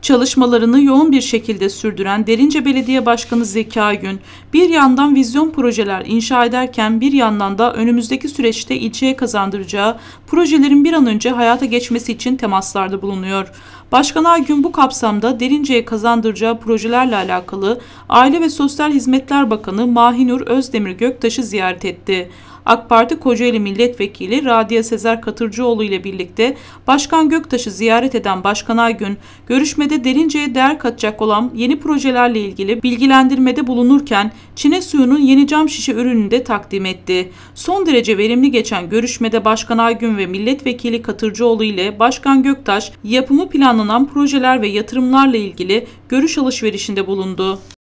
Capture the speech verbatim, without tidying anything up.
Çalışmalarını yoğun bir şekilde sürdüren Derince Belediye Başkanı Zeki Aygün, bir yandan vizyon projeler inşa ederken bir yandan da önümüzdeki süreçte ilçeye kazandıracağı projelerin bir an önce hayata geçmesi için temaslarda bulunuyor. Başkan Aygün bu kapsamda Derince'ye kazandıracağı projelerle alakalı Aile ve Sosyal Hizmetler Bakanı Mahinur Özdemir Göktaş'ı ziyaret etti. AK Parti Kocaeli Milletvekili Radiye Sezer Katırcıoğlu ile birlikte Başkan Göktaş'ı ziyaret eden Başkan Aygün, görüşmede Derince'ye değer katacak olan yeni projelerle ilgili bilgilendirmede bulunurken Çine Suyu'nun yeni cam şişe ürününü de takdim etti. Son derece verimli geçen görüşmede Başkan Aygün ve Milletvekili Katırcıoğlu ile Başkan Göktaş, yapımı planlanan projeler ve yatırımlarla ilgili görüş alışverişinde bulundu.